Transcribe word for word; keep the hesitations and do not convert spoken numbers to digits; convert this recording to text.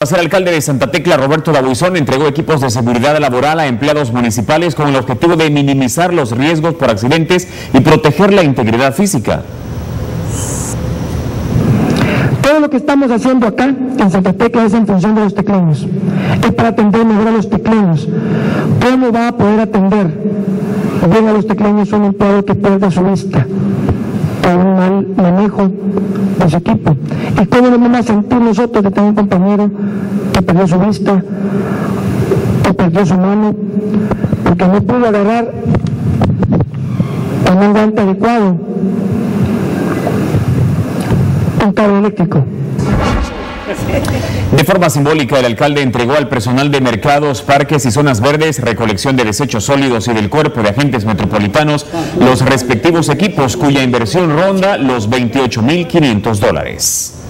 El alcalde de Santa Tecla, Roberto Dabuizón, entregó equipos de seguridad laboral a empleados municipales con el objetivo de minimizar los riesgos por accidentes y proteger la integridad física. Todo lo que estamos haciendo acá en Santa Tecla es en función de los tecleños, es para atender mejor a los tecleños. ¿Cómo va a poder atender bien a los tecleños un empleado que pierda su vista por un mal manejo de su equipo? ¿Y cómo nos vamos a sentir nosotros de tener un compañero que perdió su vista o perdió su mano porque no pudo agarrar con un guante adecuado un cable eléctrico? De forma simbólica, el alcalde entregó al personal de mercados, parques y zonas verdes, recolección de desechos sólidos y del cuerpo de agentes metropolitanos los respectivos equipos, cuya inversión ronda los veintiocho mil quinientos dólares.